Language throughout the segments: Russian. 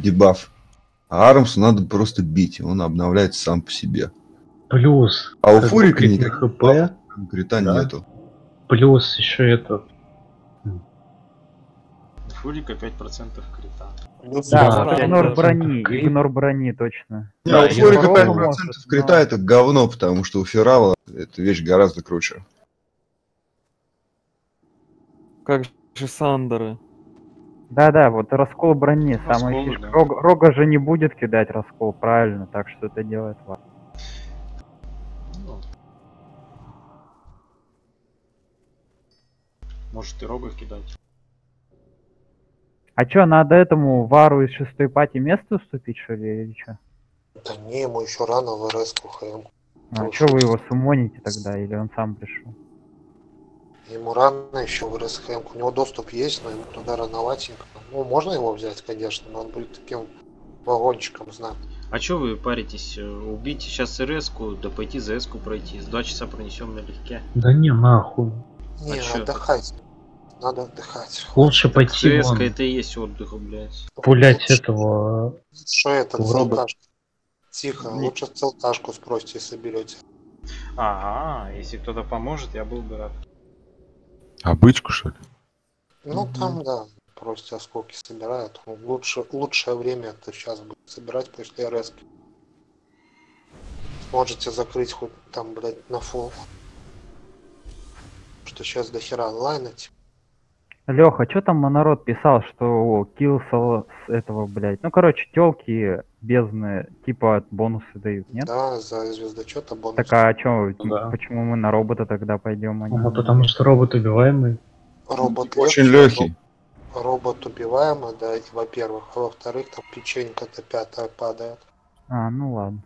дебаф. А Армсу надо просто бить, и он обновляется сам по себе. Плюс. А у Фурика никаких ХП, крита да. нету. Плюс еще этот. У Фурика 5% крита. Да, вот игнор брони, игнор брони, точно. Да, у я Фурика попробовал, 5% может, крита но- это говно, потому что у Ферала эта вещь гораздо круче. Как же Сандеры. Да-да, вот раскол брони, Расколы, самая фишка. да. Рога же не будет кидать раскол, правильно, так что это делает важно. Ну, может и рога кидать. А чё, надо этому Вару из 6-й пати место уступить, что ли, или чё? Да не, ему еще рано в РС-ку ХМ. А чё вы его сумоните тогда, или он сам пришел? Ему рано еще в РС ХМ. У него доступ есть, но ему туда рановатенько. Ну, можно его взять, конечно, но он будет таким вагончиком, знаю. А чё вы паритесь? Убить сейчас РС-ку, да пойти за С-ку пройти. За 2 часа пронесем налегке. Да не, нахуй. Не, чё? отдыхать. Надо отдыхать. Лучше пойти ЦС-ка вон, это и есть отдых, блядь. пулять этого. Что это, в робот. целкашку? Тихо, Не- лучше целкашку спросите, соберете. Ага, если кто-то поможет, я был бы рад. А бычку, что ли? Ну, там, да, просто осколки собирают. Ну, лучшее время это сейчас будет собирать после РС. Можете закрыть хоть там, блядь, на фул. Что сейчас до хера онлайна, типа. Леха, чё там народ писал, что килл с этого, блядь. Ну, короче, тёлки бездны, типа бонусы дают, нет? Да, за звездочета бонус. Так а чё, Да. почему мы на робота тогда пойдем? Ну, потому что робот убиваемый. Робот Очень легче, легкий. робот убиваемый, да, и, во-первых. А во-вторых, там печенька-то 5 падает. А, ну ладно.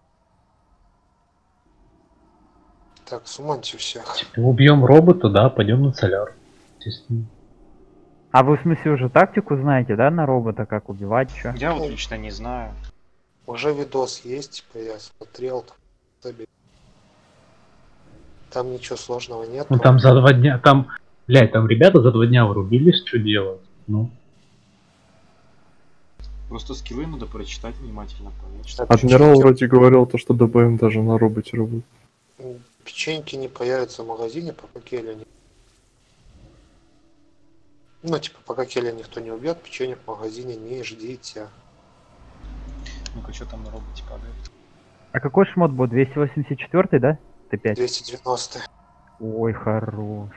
Так, суманьте всех. Убьем робота, да, пойдем на соляр. Естественно. А вы в смысле уже тактику знаете, да, на робота, как убивать, чё? Я вот лично не знаю. Уже видос есть, типа, я смотрел. Там ничего сложного нет. Ну там за 2 дня, там, блядь, там ребята за 2 дня врубились, что делать. Ну, Просто скиллы надо прочитать внимательно, понять, что Адмирал вроде говорил, то, что ДБМ даже на роботе работает. Печеньки не появятся в магазине, пока Келли не... Ну, типа, пока Келли никто не убьет, печенье в магазине не ждите. Ну-ка, что там на роботе падает? А какой шмот будет? 284, да? Т5. 290. Ой, хорош.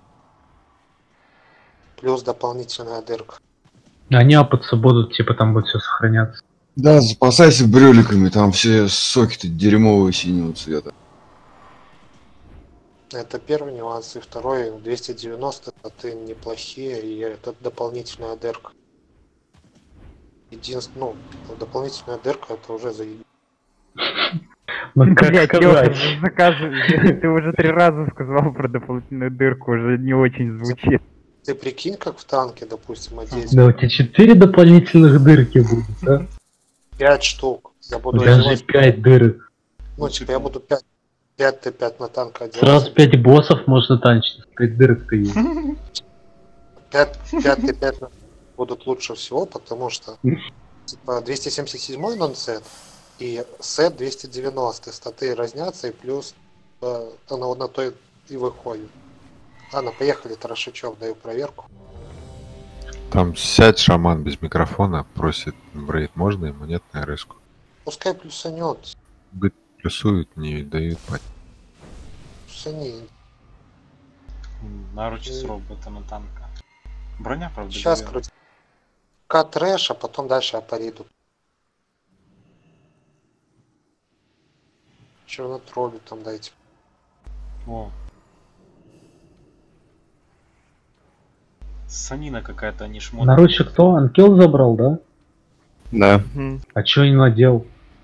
Плюс дополнительная дырка. они апаться будут, типа там будет все сохраняться. Да, запасайся брюликами, там все соки-то дерьмовые синего цвета. Это первый нюанс. И второй, 290 это неплохие, и это дополнительная дырка. Единственное, ну, дополнительная дырка это уже заебись. Ну, как Блять, сказать? ты уже 3 раза сказал про дополнительную дырку, уже не очень звучит. Ты прикинь, как в танке, допустим, одеть Да у тебя 4 дополнительных дырки будет, да? 5 штук. Я буду Даже одевать, 5 дырок. ну, типа, я буду 5 Т5 на танк одевать. Сразу 5 боссов можно танчить, 5 дырок-то есть. 5 Т5 будут лучше всего, потому что типа 277 нон-сет и сет 290. Статы разнятся, и плюс она на то и выходит. Ладно, поехали, Тарашичев, даю проверку. Там сядь шаман без микрофона, просит брейд, можно ему, нет, на РС-ку. Пускай плюсанет. Говорит, плюсуют, не дают пать. Плюсани. Наручи с роботом и танка. Броня, правда, Сейчас говёная. крути. Трэш, а потом дальше апариду. Чернотролю там дайте. О. Санина какая-то, не шмот. Наручи кто? Анкел забрал, да? Да. А чё не надел?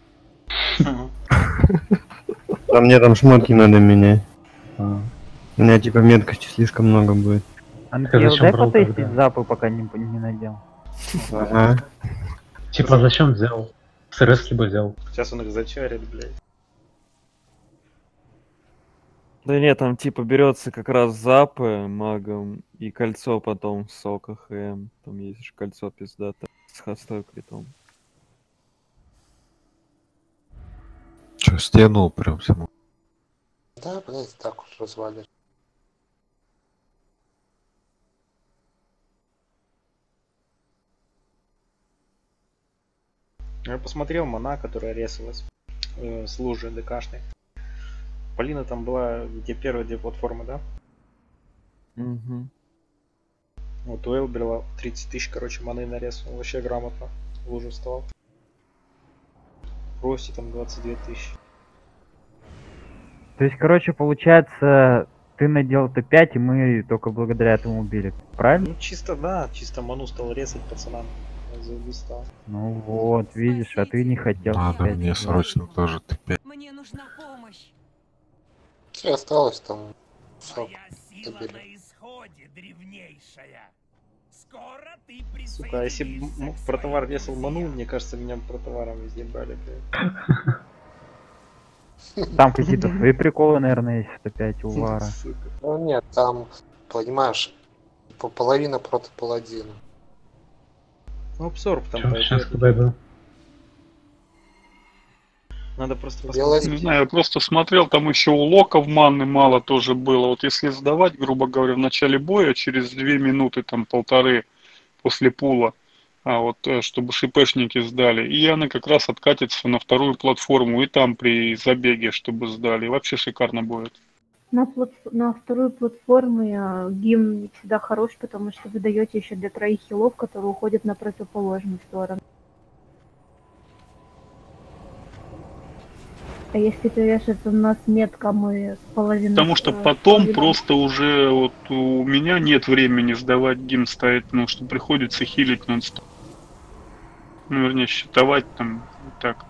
А мне там шмотки надо менять. А. У меня типа меткости слишком много будет. Анкел, зачем дай брал потестить тогда? запы, пока не надел. Ага. Типа зачем взял? С РСки бы взял. Сейчас он их зачарит, блядь. Да нет, там типа берется как раз запы магом и кольцо потом в соках. Там есть же кольцо пиздато с хостой критом. Че, стянул прям саму? Да, блядь, так уж развалили. Я посмотрел мана, которая резалась с лужи ДКшной. Полина там была, где первые две платформы, да? Угу. Вот у Элберла 30 тысяч, короче, маны нарезал. Вообще грамотно в лужу вставал. Рости там 22 тысячи. То есть, короче, получается, ты надел Т5, и мы только благодаря этому убили. Правильно? Ну чисто да, чисто ману стал резать пацанам. Стал. Ну вот, видишь, а ты не хотел Надо Т5. мне срочно тоже Т5. Мне нужна помощь. Все осталось там. Все, Сила добили. на исходе, древнейшая. Скоро ты Сука, а если бы про товар весил ману, мне кажется, меня про товаром везде брали, блядь. Там какие-то свои приколы, наверное, есть Т5 у Вара. Сука. Ну нет, там, понимаешь, половина против паладина. Ну, абсорб там Сейчас пойдет. куда был? Надо просто Белая посмотреть. Не знаю, я просто смотрел, там еще у локов манны мало тоже было. Вот если сдавать, грубо говоря, в начале боя, через 2 минуты, там полторы после пула, чтобы шипешники сдали, и она как раз откатится на вторую платформу, и там при забеге, чтобы сдали. Вообще шикарно будет. На вторую платформу гимн не всегда хорош, потому что вы даете еще для 3 хилов, которые уходят на противоположную сторону. А если ты решишь, у нас метка, мы половину... Потому что потом просто уже вот у меня нет времени сдавать гимн ставить, потому что приходится хилить нон-стоп. Ну, вернее, считовать там и так.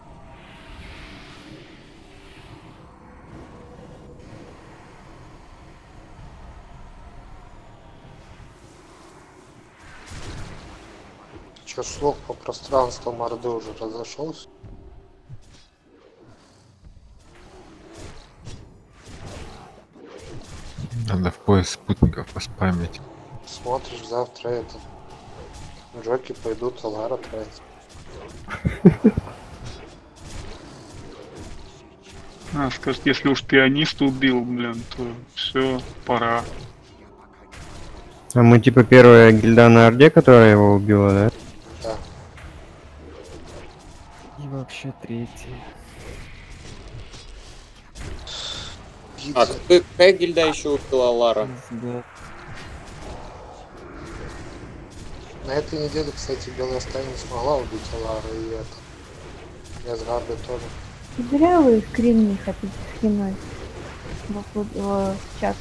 Че, слух по пространству Орды уже разошелся? Надо в поиск спутников поспамить. Смотришь, завтра это... Джоки пойдут Алара тратить. Скажет, если уж пианиста убил, блин, то все, пора. А мы типа первая гильда на Орде, которая его убила, да? Да. И вообще третий. А, какая гильда еще убила Лара? Да. На этой неделе, кстати, Белая стая не смогла убить Алара и это. Я с Гарды тоже. Зря вы скрин не хотите скинуть в чат.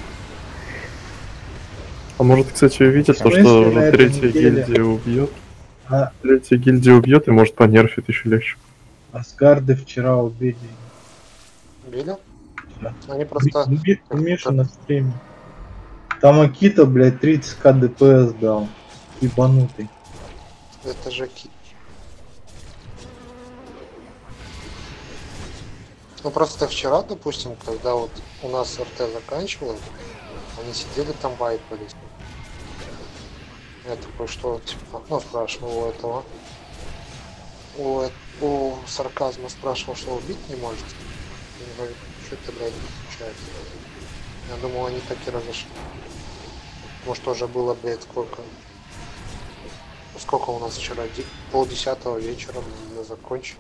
А может, кстати, увидит то, что третья гильдия убьет? Третья гильдия убьет и может понерфит еще легче. Асгарды вчера убили. Убили? Они просто... У Миши на стриме. Там Акита, блядь, 30к ДПС дал. Ебанутый. Это же Кит. Ну просто вчера, допустим, когда вот у нас РТ заканчивалось, они сидели там вайпались. Я такой, что типа, ну спрашивал у этого. У сарказма спрашивал, что убить не можете. Он говорит, что ты, блядь, не включается. Я думал, они так и разошли. Может тоже было, блядь, сколько у нас вчера? 9:30 вечера мы закончили.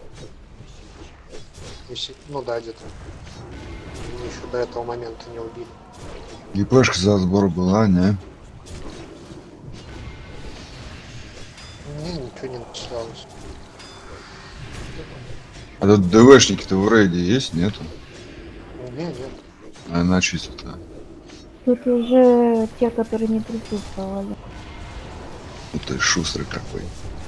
Ну да, где-то. Еще до этого момента не убили. ГПшка за сбор была, не? Не, ничего не начиналось. А тут ДВшники-то в рейде есть, нету? Не, нет. А иначе это... Тут уже те, которые не присутствовали. Ну ты шустрый какой.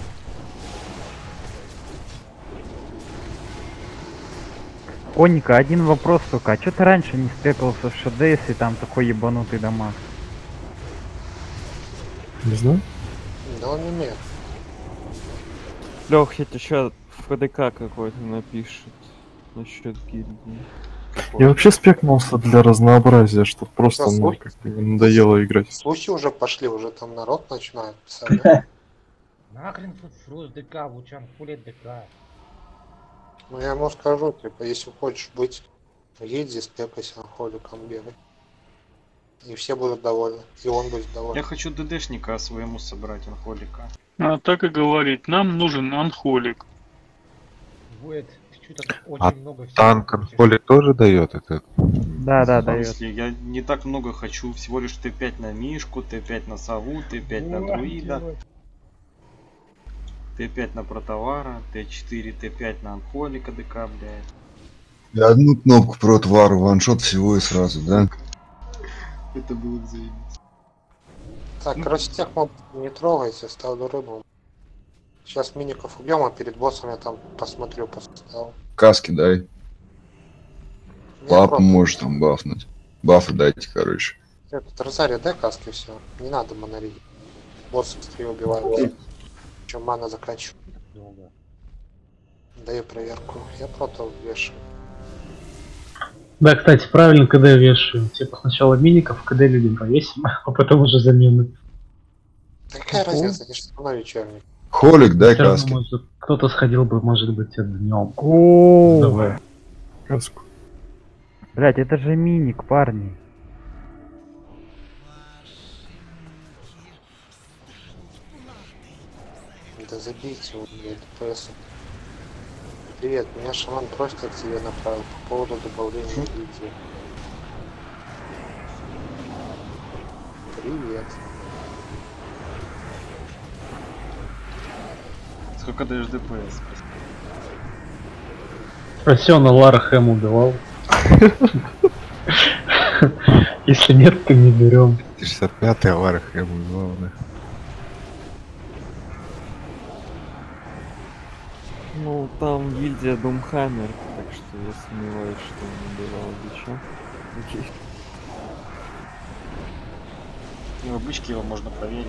Конника, один вопрос только. А чё ты раньше не степился в ШД, если там такой ебанутый дамаг? Не знаю. Да он не умеет. Лёх, я тебе сейчас в ПДК какой-то напишет насчет гильдии. Я вообще спекнулся для разнообразия, чтобы просто Да, мне как-то не надоело играть. Слухи уже пошли, уже там народ начинает писать. Да? Нахрен фрус ДК, Лучан, хули ДК. Ну я ему скажу, типа, если хочешь быть в гильдии, спекайся анхоликом, бегай. И все будут довольны. И он будет доволен. Я хочу ДДшника своему собрать, анхолика. А так и говорить, нам нужен анхолик. Будет что-то А очень много всего. танк анхолик тоже дает этот? Да, В дает. смысле, я не так много хочу, всего лишь Т5 на Мишку, Т5 на Сову, Т5 на Друида, Т5 на Протовара, Т4, Т5 на Анхолика ДК, блядь. И одну кнопку протвар, ваншот всего и сразу, да? Это было заебись. Так, короче, тех моб не трогайте, ставлю рыбу. Сейчас миников убьем, а перед боссом я там посмотрю по составу. Каски дай. Не Папа просто. может там бафнуть. Бафы дайте, короче. Этот Розария, дай каски, все. Не надо монорить. Босс быстрее убивает. Чем мана заканчивает. Даю проверку. Я против вешаю. Да, кстати, правильно КД вешаю. Типа сначала миников, КД людям повесим, а потом уже замены. Какая разница, они же все равно вечерние. Холик, дай Всё равно, каски. может, кто-то сходил бы, может быть, днем. О, Каску. блять, это же миник, парни. Да забейте его, блядь, ДПС. Привет, меня шаман просто к тебе направил по поводу добавления гильдии. Привет. Сколько даешь ДПС? Спроси, он Лара Хэм убивал. Если нет, то не берем. 65-й Лара Хэм, главное. Ну, там гильдия Думхаммер, так что я сомневаюсь, что он убивал бича. Окей. И в обычке его можно проверить.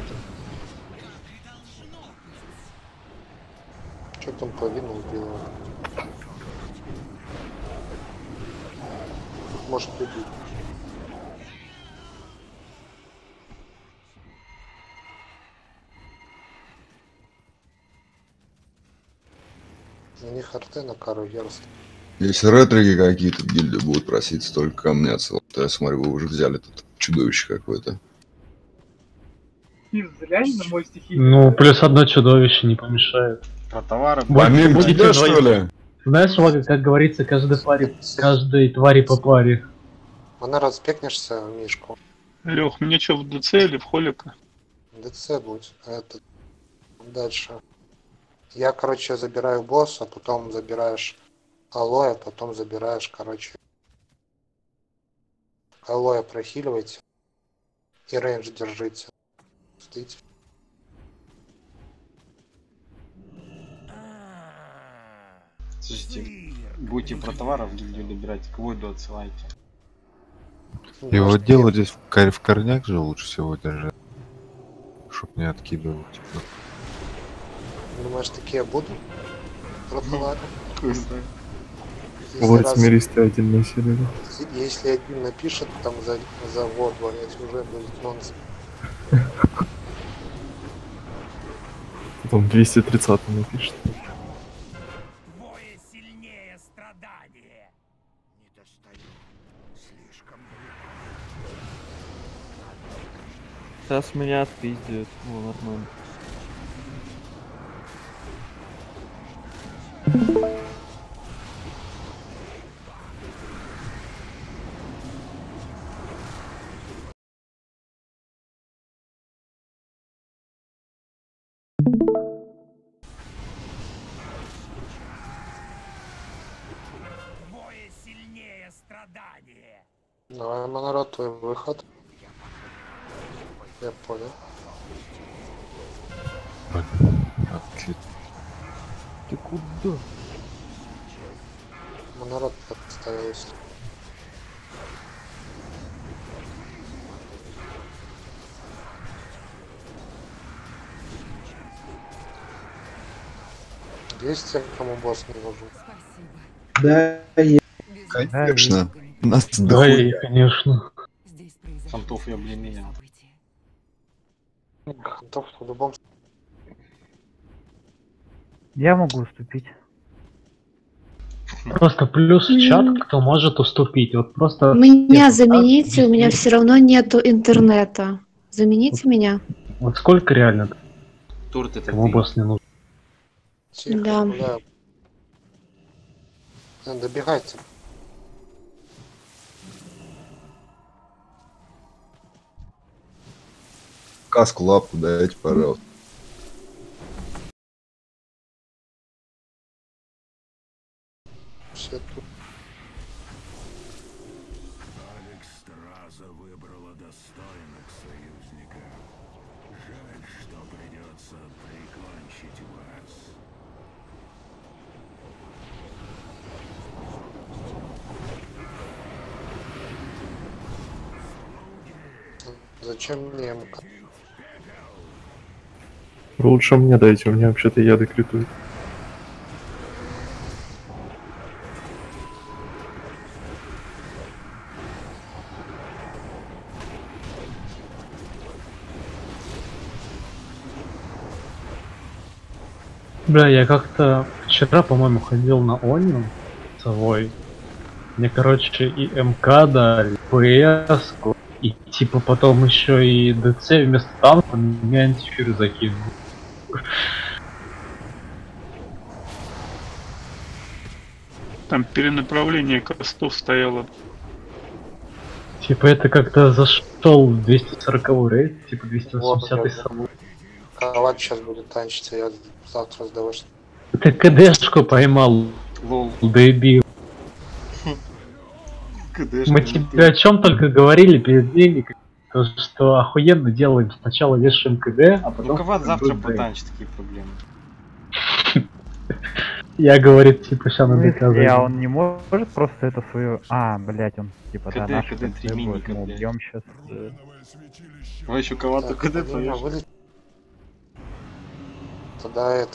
Что там половину убило? Может убить. На них арте на кару яростно. Если ретрики какие-то в гильдию будут проситься, только ко мне отсылать. То я смотрю, вы уже взяли тут чудовище какое-то. Реально мой стихий? Ну, плюс одно чудовище не помешает. Про товары. Помимо тебя, что ли? Знаешь, Вага, как говорится, каждой твари по паре. Она распекнешься в Мишку. Лех, мне что, в ДЦ или в Холика? ДЦ будет. А это дальше. Я, короче, забираю босса, потом забираешь алоэ, потом забираешь, короче. Алоэ прохиливайте. И рейндж держите. Ждите. Слушайте, будете про товары в гильдию добирать, к Войду отсылайте. Его дело здесь в корняк же лучше всего держать. Чтоб не откидывал, типа. Думаешь, такие будут? Про товары? Вот смиристый отдельная серия. Если один напишет там за год, блять, уже будет нонсенс. Потом 230 напишет. Сейчас меня отпиздят. Ну, нормально. Двое сильнее страдания. Давай, Монород, твой выход. Я понял. Отлично. Ты куда? Монород подставился. Есть те, кому босс не нужен? Да, я. Конечно. Нас Да, дохуя. конечно. Хантов я блин Хантов в любом Я могу уступить. Просто плюс в чат, кто может уступить. Вот просто... Меня замените, у меня все равно нету интернета. Замените меня. Вот сколько реально? Турт это Кому босс не нужен? Тихо, Да. гуляю. Добегайте. Каску, лапку дайте, пожалуйста. Все тут. Страза выбрала достойных союзников. Жаль, что придется прикончить вас. Зачем мне МК? Вы лучше мне дайте, у меня вообще-то яды критуют. Бля, я как-то вчера, по-моему, ходил на Онию совой. Мне, короче, и МК дали, ПС, и типа потом еще и ДЦ вместо танка мне антифир закинул. Там перенаправление костов стояло. Типа это как-то зашел в 240 рейд, типа 280 совой. Кровать сейчас будет танчиться, я завтра сдаваюсь. Ты КДшку поймал, дебил. Мы тебе о чем только говорили перед денег, то что охуенно делаем, сначала вешаем КД, а потом... Ну Кават завтра потанчит, такие проблемы. Я, говорит, типа, сейчас надо доказать. А он не может просто это свою... А, блять, он типа, да, наш КД 3 миника, мы блядь. убьем сейчас. Давай еще Кавату КД повешаем. Тогда это...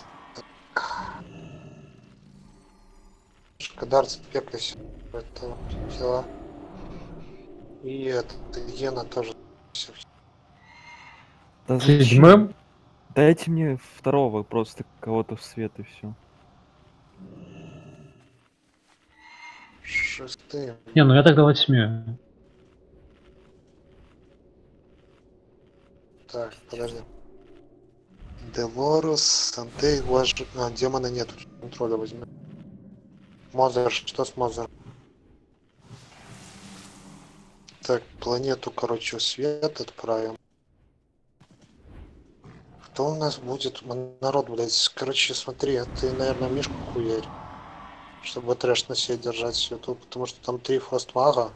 Шкадар запеклись. Это дела. И это Гена тоже. Всё. Да Седьмым? Дайте мне второго просто кого-то в свет и все. Шестым. Не, ну я тогда 8. Так, подожди. Делорус, Сантей, демона нет, контроля возьми. Мозер, что с Мозером? Так, планету, короче, в свет отправим. Кто у нас будет? Народ, блядь, короче, смотри, ты, наверное, Мишку хуярь. Чтобы трэш на себе держать всю тут, потому что там 3 фростмага.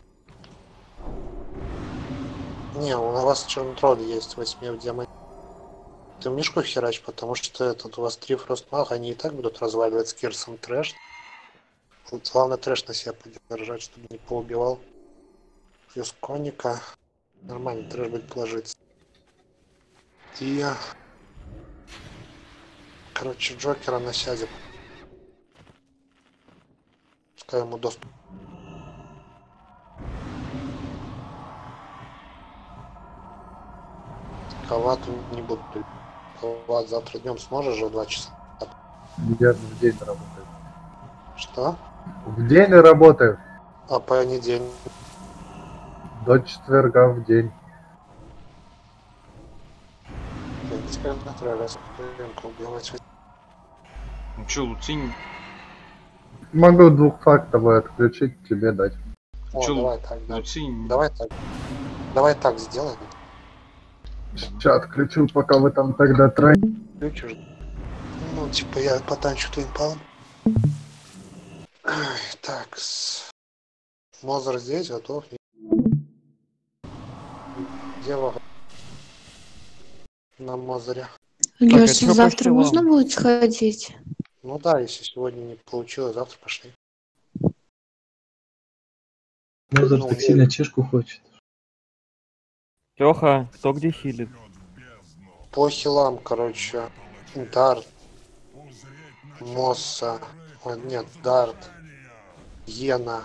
Не, у вас черный тролль есть, 8 в демоне. Ты Мишку херач, потому что этот, у вас 3 фростмага, они и так будут разваливать с Кирсом трэш. Вот главное трэш на себя подержать, чтобы не поубивал. Плюс конника. Нормально, трэш будет положиться. И... Короче, Джокера на сяде. Пускай ему доступ. Кавату не буду. Кават завтра днем сможешь же в 2 часа? Я в день работаю. Что? В день работаю. А понедельник? До четверга в день. Теперь на 3 раза убивать. Ну чё, Луцинь? Могу двухфактовый отключить, тебе дать. О, Чё, давай так, да. Луцинь? Давай так. Давай так сделаем. Сейчас отключу, пока вы там тогда троим. Включишь. Ну, типа я потанчу твоим палом. Так, Мозер здесь, готов. Дева на Мозере. Лёша, завтра можно будет сходить? Ну да, если сегодня не получилось, завтра пошли. Мозер Ну, так сильно чешку хочет. Леха, кто где хилит? По хилам, короче, Дарт, Мосса, нет, Дарт, Йена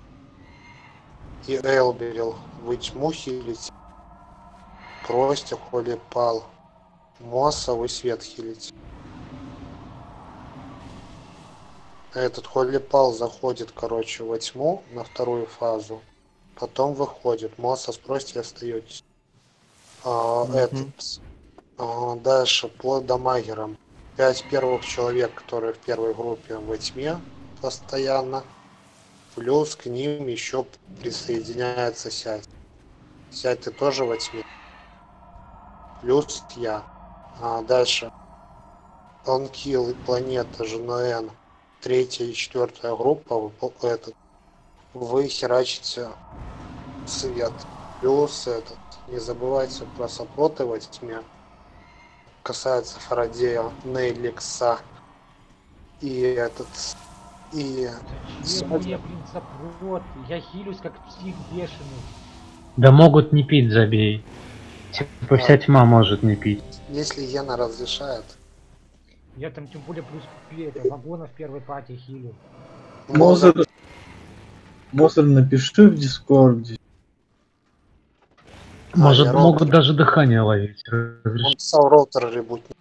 и Элберил. Вы тьму хилите. Простя, Холи пал. Мосса, вы свет хилите. Этот Холлипал заходит, короче, во тьму на вторую фазу. Потом выходит. Мосса спросите, остаетесь. Дальше по дамагерам. 5 первых человек, которые в первой группе во тьме постоянно. Плюс к ним еще присоединяется Сядь. Сядь, ты тоже во тьме. Плюс я. Дальше. Онкил и планета ЖНН. 3-я и 4-я группа. Вы херачите свет. Плюс этот. Не забывайте про саппорты во тьме. Касается Фарадея, Нейликса и этот. И... Я, блин, саппорт. Я хилюсь как псих бешеный. Да могут не пить, забей. Типа вся тьма может не пить. Если Йена разрешает. Я там тем более плюс вагона в первой пати хилю. Мозер, напиши в Дискорде. Может, могут даже дыхание ловить. Он писал роутер ребутник.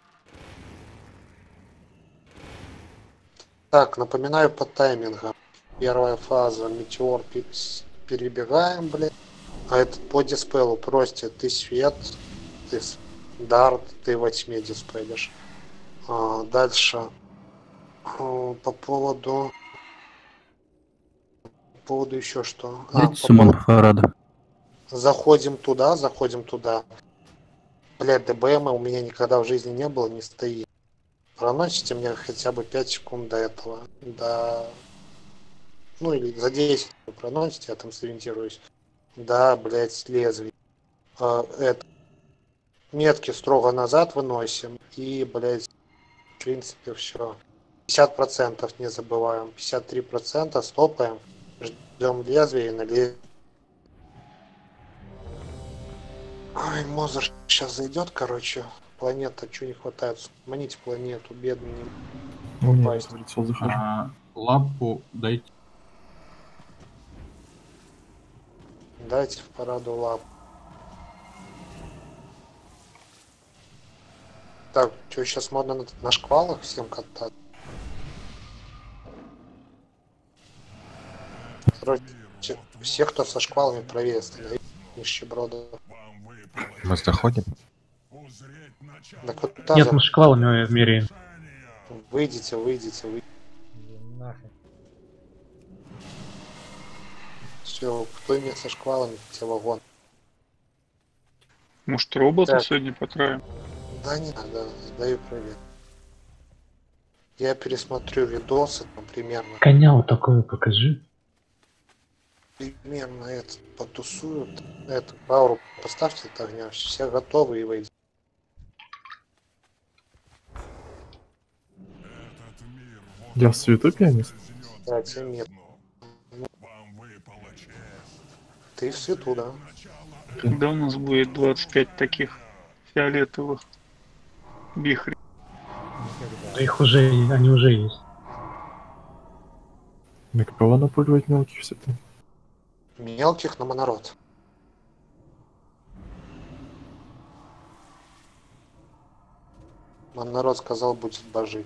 Так, напоминаю по таймингам. Первая фаза, метеор перебегаем, блядь. А этот по диспелу просите, ты свет, ты дарт, ты во тьме диспелишь. Дальше по поводу еще что. Заходим туда. Блядь, ДБМ у меня никогда в жизни не было, не стоит. Проносите мне хотя бы 5 секунд до этого. Ну или за 10 проносите, я там сориентируюсь. Да, блядь, лезвие. Метки строго назад выносим. И, блядь, в принципе, все. 50% не забываем. 53% стопаем. Ждем лезвие и налезем. Ой, Мозер сейчас зайдет, короче. Планета, что не хватает? Маните планету, бедный. Лампу дайте. Дайте в параду лапу. Так, что сейчас модно на шквалах всем катать? Короче, все, кто со шквалами правее становится, нищеброды. Мы заходим? Да нет, мы шквалами меряем. Выйдите. Нахрен. Все, кто имеет со шквалами, те вагон. Может, робота Так. сегодня потравим? Да не надо, сдаю привет. Я пересмотрю видосы, там, примерно. Коня вот такое покажи. Примерно это потусуют. Это ауру поставьте от огня. Все готовы и выйдем. Я в свету пианист? Да, тебе нет. Ты в свету, да? Когда у нас будет 25 таких фиолетовых вихрей? Их уже, они уже есть. На кого напуливать мелких все там? Мелких на монород. Монород сказал, будет божить.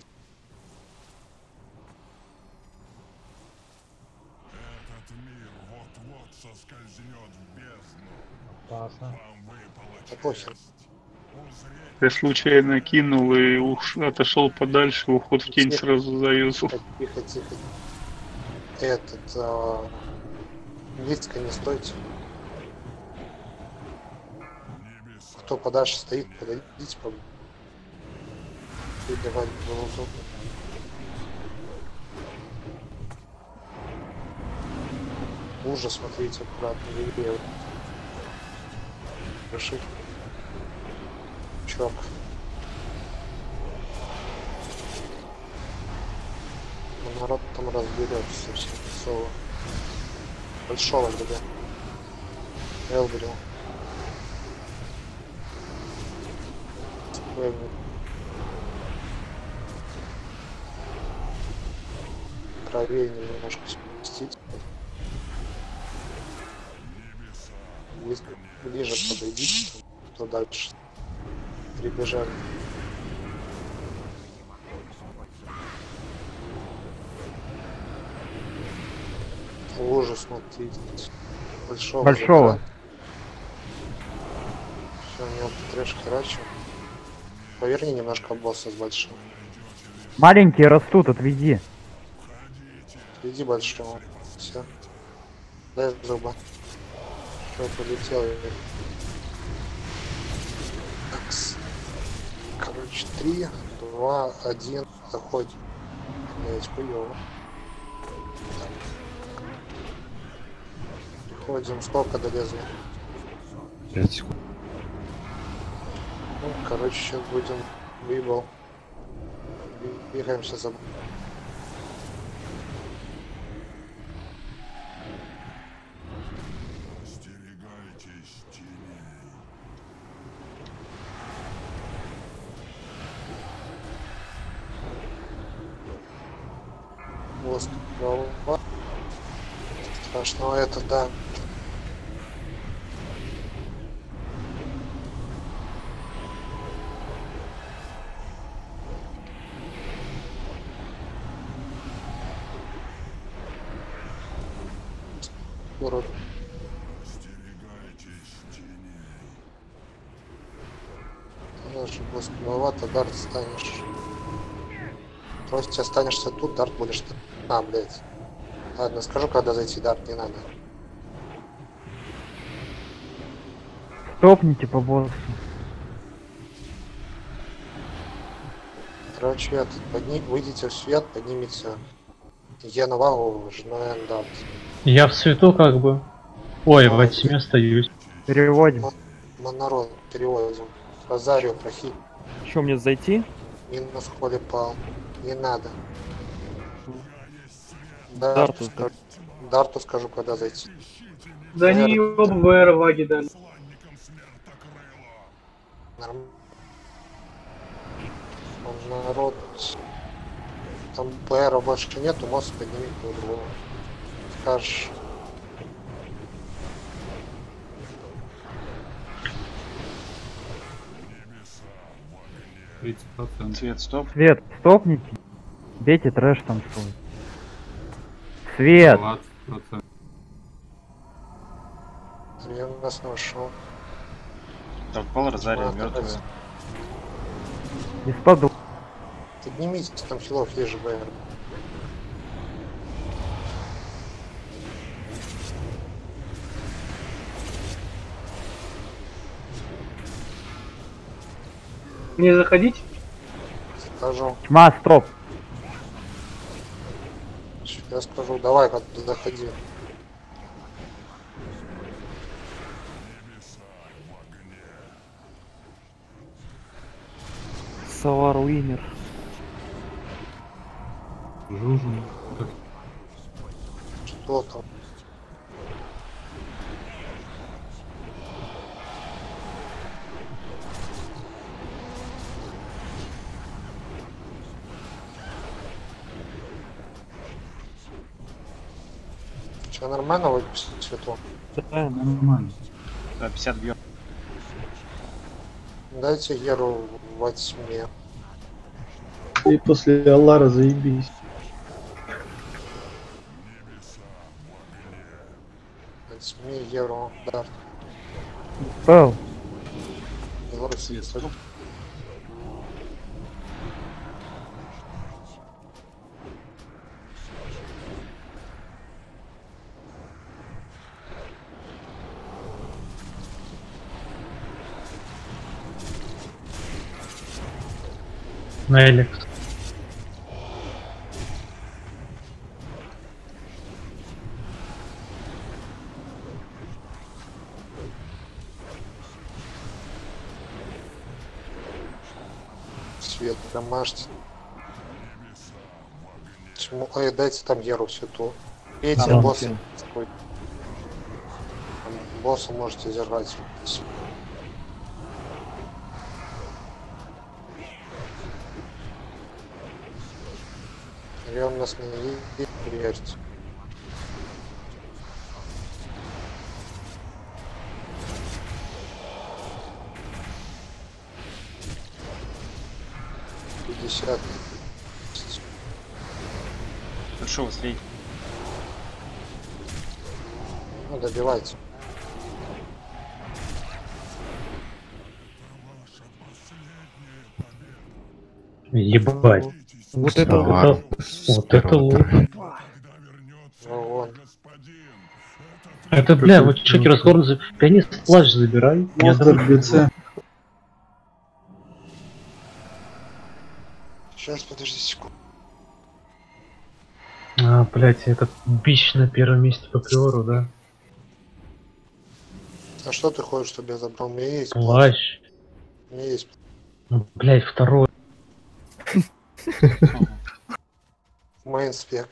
Опасно. Да похер. Я случайно кинул и отошел подальше, уход в тень сразу заюзал. Тихо. Близко не стойте. Кто подальше стоит, подойдите, давай минуту. Ужас, смотрите, аккуратно, левее. Реши. Чок. Народ там разберется совсем соло. Большого ГД. Элбрил. Правее немножко спустить. Ближе подойдите, кто дальше. Прибежали. лужи смотрите. Большого. Большого. Все, у него трэш херачил. Поверни немножко босса с большим. Маленькие растут, отведи. Иди большого. Все. Дай зуба. Все, полетел. Такс. Короче, 3, 2, 1. Заходим. Блять, хуёво. Приходим. Сколько долезли? 5 секунд. Ну, короче, сейчас будем выебал. Бегаемся за... Воздух, голова. Страшного это, да. Город. Даже босс голова, то дарт станешь. Просто останешься тут, дарт будешь... А, блядь. Ладно, скажу, когда зайти, дарт, не надо. Стопните по боссу. Короче, этот, выйдите в свет, поднимите Е-Навагу, жена дарт. Я в свету как бы. Ой, во тьме остаюсь. Переводим. Монород переводим. Розарию прохи. Что, мне зайти? Минус холи пал. Не надо. Дарту скажу, когда зайти. Да они оба ВР ваги дали. Нормально. Народ. Там ПР больше нету, мост подними по-другому. Скажешь. Свет, стоп. Свет, стопните. Бейте трэш там свой. Свет! 20%. Я нас нашел. Так, пол Розария мертвая. Из-под... Поднимитесь, там хилов есть же БР. Не заходить? Скажу. Тьма, стоп. Я скажу, давай, как заходи. Савар Уинер. Жужин. Что там? Что, нормально выпустить светло? Да, нормально. Да, 50 бьет. Дайте Геру во тьме. И после Аллара заебись. Во тьме Геру, да. Пэл. На Эликс. Свет домашний. Почему? Ой, дайте там Геру свету. Пейте босса. Босса можете держать. Он нас не видит, приедет. Хорошо, слей. Ну, добивайте. Ебать. Вот это лук. Вон. Это, бля, вот чеки разгорнутся. Пианист плащ забирай. Я ГЦ. Сейчас, подожди секунду. А, блядь, этот бич на первом месте по приору, да? А что ты хочешь, чтобы я забрал? У меня есть Плащ. У меня есть. Ну, блядь, второй. Мейнспек.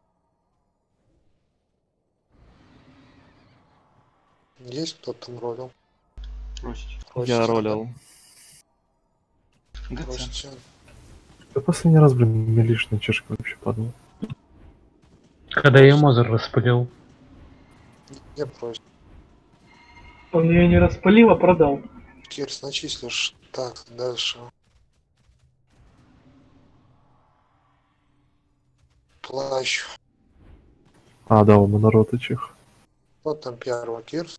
Есть кто-то там ролил? Я ролил. Просите. Да последний раз, блин, милишная чешка вообще падала. Когда я Мозер распылил. Не просит. Он ее не распылил, а продал. Кирс, начислишь. Так, дальше. Плащ. А, да, у монорота чех. Вот там первого Кирс.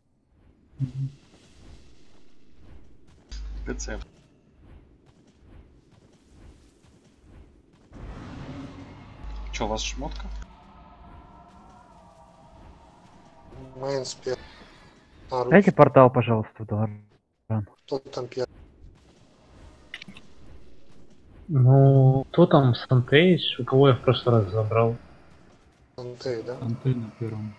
ГЦ. Че, у вас шмотка? Мейнспек. Дайте портал, пожалуйста, в Долоран. Кто там первый? Ну, кто там Сантейс? У кого я в прошлый раз забрал? Антей, да? Антей на первом.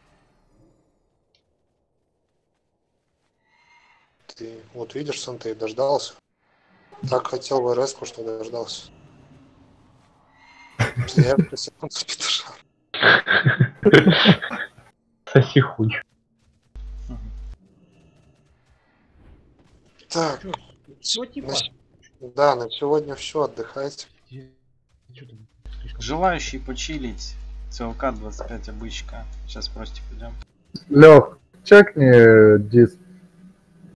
Ты вот видишь, Сантей дождался. Так хотел в РС-ку, что дождался. Я секунд за петушар. Соси хуй. Так. Да, на сегодня все, отдыхайте. Желающие почилить. ЦЛК 25 обычка. Сейчас просто пойдем. Лех, чекни диск.